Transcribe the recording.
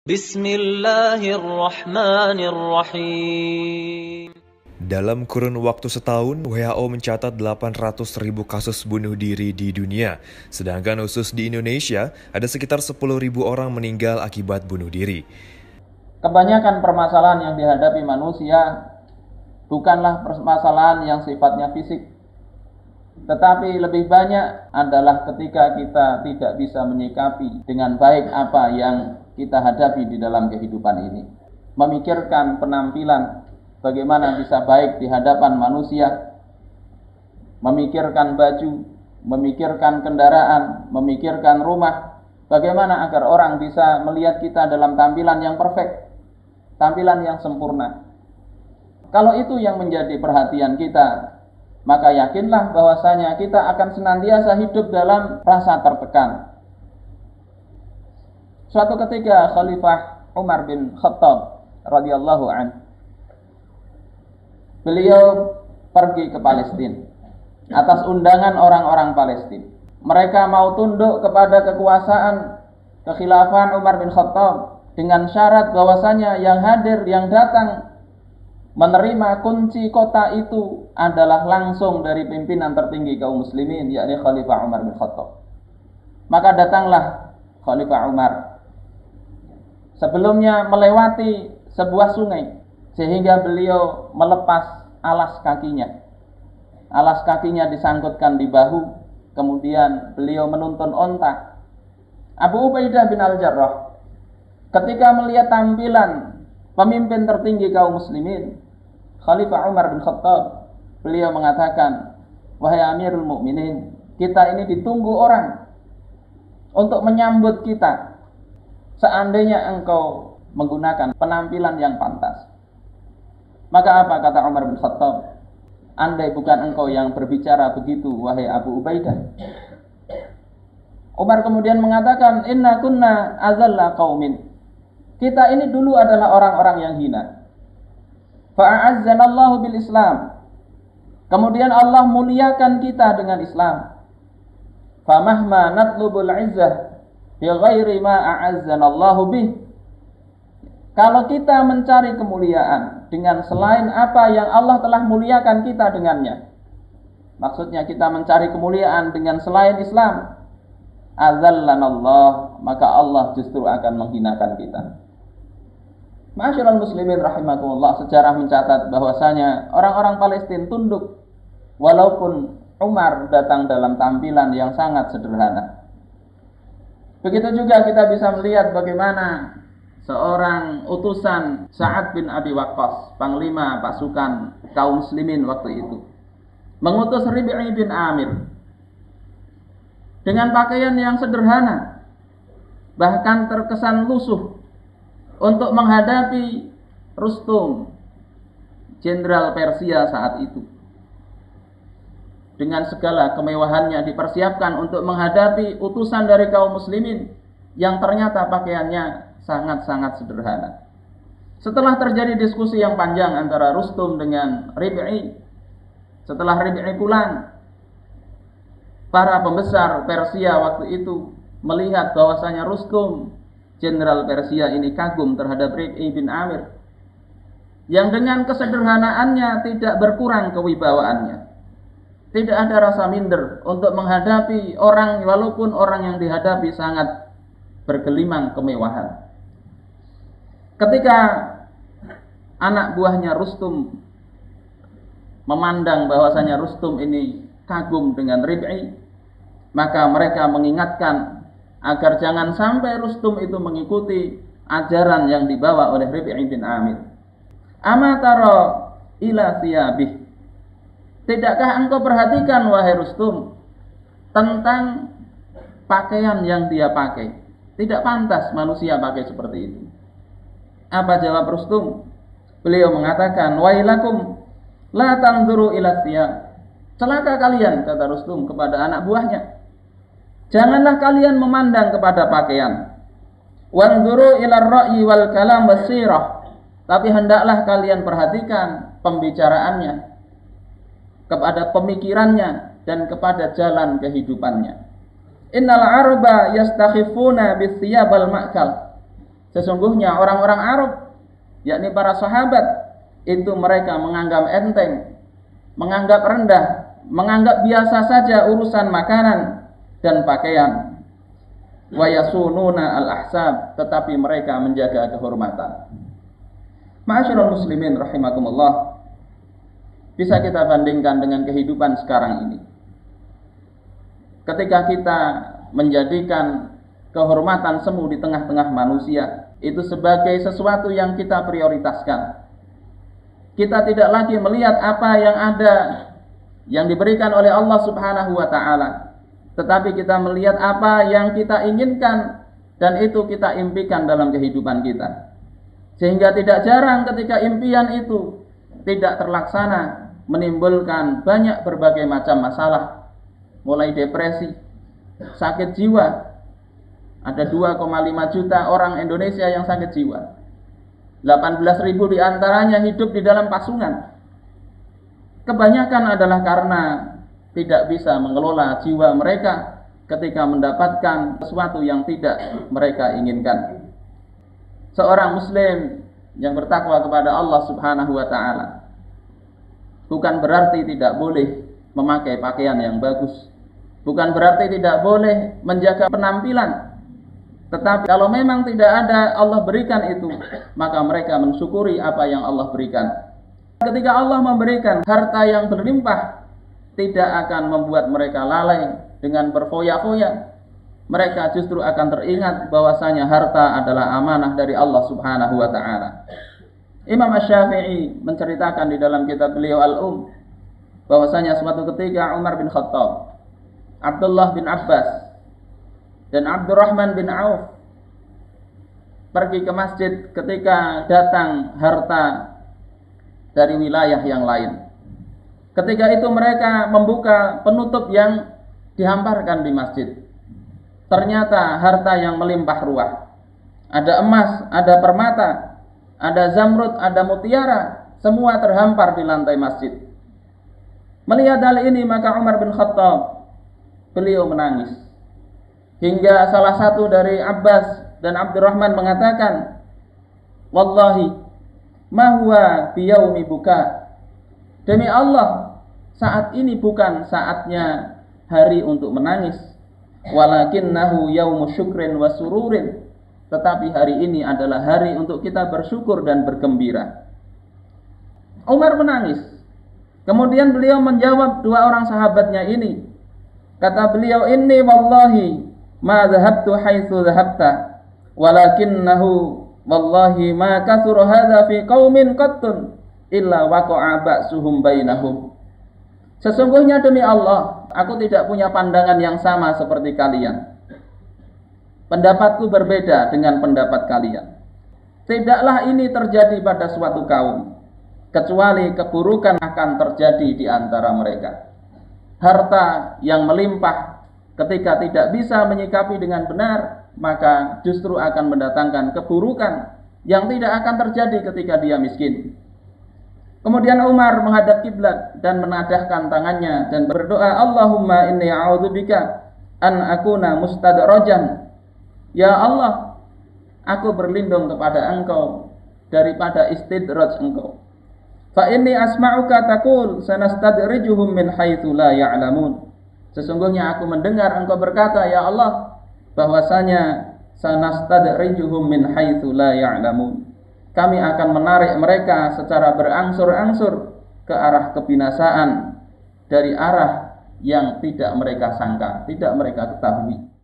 Bismillahirrahmanirrahim. Dalam kurun waktu setahun, WHO mencatat 800.000 kasus bunuh diri di dunia. Sedangkan khusus di Indonesia, ada sekitar 10.000 orang meninggal akibat bunuh diri. Kebanyakan permasalahan yang dihadapi manusia bukanlah permasalahan yang sifatnya fisik, tetapi lebih banyak adalah ketika kita tidak bisa menyikapi dengan baik apa yang kita hadapi di dalam kehidupan ini. Memikirkan penampilan, bagaimana bisa baik di hadapan manusia, memikirkan baju, memikirkan kendaraan, memikirkan rumah, bagaimana agar orang bisa melihat kita dalam tampilan yang perfect, tampilan yang sempurna. Kalau itu yang menjadi perhatian kita, maka yakinlah bahwasanya kita akan senantiasa hidup dalam rasa tertekan. Suatu ketika Khalifah Umar bin Khattab radhiyallahu anhu, beliau pergi ke Palestina atas undangan orang-orang Palestina. Mereka mau tunduk kepada kekuasaan kekhilafan Umar bin Khattab dengan syarat bahwasanya yang hadir, yang datang menerima kunci kota itu adalah langsung dari pimpinan tertinggi kaum muslimin, yakni Khalifah Umar bin Khattab. Maka datanglah Khalifah Umar. Sebelumnya melewati sebuah sungai, sehingga beliau melepas alas kakinya. Alas kakinya disangkutkan di bahu, kemudian beliau menuntun onta. Abu Ubaidah bin Al-Jarrah ketika melihat tampilan pemimpin tertinggi kaum muslimin, Khalifah Umar bin Khattab, beliau mengatakan, "Wahai Amirul Mukminin, kita ini ditunggu orang untuk menyambut kita. Seandainya engkau menggunakan penampilan yang pantas." Maka apa kata Umar bin Khattab? "Andai bukan engkau yang berbicara begitu, wahai Abu Ubaidah." Umar kemudian mengatakan, "Inna kunna azalla qaumin." Kita ini dulu adalah orang-orang yang hina. Fa'azzanallahu bil Islam. Kemudian Allah muliakan kita dengan Islam. Famahma natlubul izzah bi ghairi ma a'azzanallahu bih. Kalau kita mencari kemuliaan dengan selain apa yang Allah telah muliakan kita dengannya, maksudnya kita mencari kemuliaan dengan selain Islam, azallanallah, maka Allah justru akan menghinakan kita. Ma'asyiral muslimin rahimakumullah, sejarah mencatat bahwasanya orang-orang Palestina tunduk walaupun Umar datang dalam tampilan yang sangat sederhana. Begitu juga kita bisa melihat bagaimana seorang utusan Sa'ad bin Abi Waqqas, panglima pasukan kaum muslimin waktu itu, mengutus Rib'i bin Amir dengan pakaian yang sederhana, bahkan terkesan lusuh, untuk menghadapi Rustum, jenderal Persia saat itu. Dengan segala kemewahannya dipersiapkan untuk menghadapi utusan dari kaum muslimin yang ternyata pakaiannya sangat-sangat sederhana. Setelah terjadi diskusi yang panjang antara Rustum dengan Rib'i, setelah Rib'i pulang, para pembesar Persia waktu itu melihat bahwasanya Rustum, jenderal Persia ini, kagum terhadap Rib'i bin Amir yang dengan kesederhanaannya tidak berkurang kewibawaannya. Tidak ada rasa minder untuk menghadapi orang, walaupun orang yang dihadapi sangat bergelimang kemewahan. Ketika anak buahnya Rustum memandang bahwasanya Rustum ini kagum dengan Rib'i, maka mereka mengingatkan agar jangan sampai Rustum itu mengikuti ajaran yang dibawa oleh Rib'i bin Amir. Ama tara ila thiyabih. Tidakkah engkau perhatikan, wahai Rustum, tentang pakaian yang dia pakai? Tidak pantas manusia pakai seperti itu. Apa jawab Rustum? Beliau mengatakan, "Wailakum la tanzuru ila thiyab." Celaka kalian, kata Rustum kepada anak buahnya. Janganlah kalian memandang kepada pakaian. Wanzuru ila ar-ra'yi wal kalam wasirah. Tapi hendaklah kalian perhatikan pembicaraannya, kepada pemikirannya, dan kepada jalan kehidupannya. Innal arba yastakhifuna bithiyabal ma'kal. Sesungguhnya orang-orang Arab, yakni para sahabat, itu mereka menganggap enteng, menganggap rendah, menganggap biasa saja urusan makanan dan pakaian. Wa yasununa al-ahsab, tetapi mereka menjaga kehormatan. Ma'asyiral muslimin rahimakumullah, bisa kita bandingkan dengan kehidupan sekarang ini. Ketika kita menjadikan kehormatan semu di tengah-tengah manusia itu sebagai sesuatu yang kita prioritaskan, kita tidak lagi melihat apa yang ada yang diberikan oleh Allah Subhanahu wa ta'ala, tetapi kita melihat apa yang kita inginkan dan itu kita impikan dalam kehidupan kita. Sehingga tidak jarang ketika impian itu tidak terlaksana, menimbulkan banyak berbagai macam masalah, mulai depresi, sakit jiwa. Ada 2,5 juta orang Indonesia yang sakit jiwa. 18.000 diantaranya hidup di dalam pasungan. Kebanyakan adalah karena tidak bisa mengelola jiwa mereka ketika mendapatkan sesuatu yang tidak mereka inginkan. Seorang muslim yang bertakwa kepada Allah Subhanahu wa ta'ala bukan berarti tidak boleh memakai pakaian yang bagus, bukan berarti tidak boleh menjaga penampilan. Tetapi kalau memang tidak ada Allah berikan itu, maka mereka mensyukuri apa yang Allah berikan. Ketika Allah memberikan harta yang berlimpah, tidak akan membuat mereka lalai dengan berfoya-foya. Mereka justru akan teringat bahwasanya harta adalah amanah dari Allah Subhanahu wa ta'ala. Imam Asy-Syafi'i menceritakan di dalam kitab beliau bahwasanya suatu ketika Umar bin Khattab, Abdullah bin Abbas, dan Abdurrahman bin Auf pergi ke masjid ketika datang harta dari wilayah yang lain. Ketika itu mereka membuka penutup yang dihamparkan di masjid. Ternyata harta yang melimpah ruah. Ada emas, ada permata, ada zamrud, ada mutiara, semua terhampar di lantai masjid. Melihat hal ini maka Umar bin Khattab, beliau menangis. Hingga salah satu dari Abbas dan Abdurrahman mengatakan, "Wallahi, ma huwa biyaumi buka." Demi Allah, saat ini bukan saatnya hari untuk menangis. Walakinnahu yaumu syukrin wa sururin. Tetapi hari ini adalah hari untuk kita bersyukur dan bergembira. Umar menangis. Kemudian beliau menjawab dua orang sahabatnya ini. Kata beliau, "Inni wallahi ma dhahabtu haitsu dhahabta, walakinnahu wallahi ma kathura hadza fi qaumin qattun illa waqa'a ba'suhum bainahum." Sesungguhnya demi Allah, aku tidak punya pandangan yang sama seperti kalian. Pendapatku berbeda dengan pendapat kalian. Tidaklah ini terjadi pada suatu kaum, kecuali keburukan akan terjadi di antara mereka. Harta yang melimpah ketika tidak bisa menyikapi dengan benar, maka justru akan mendatangkan keburukan yang tidak akan terjadi ketika dia miskin. Kemudian Umar menghadap kiblat dan menadahkan tangannya dan berdoa, "Allahumma inni a'udzubika an akuna mustadrajan." Ya Allah, aku berlindung kepada Engkau daripada istidraj Engkau. Fa inni asma'uka taqul sanastadrijuhum min haitsu la ya'lamun. Sesungguhnya aku mendengar Engkau berkata, ya Allah, bahwasanya sanastadrijuhum min haitsu la ya'lamun. Kami akan menarik mereka secara berangsur-angsur ke arah kebinasaan dari arah yang tidak mereka sangka, tidak mereka ketahui.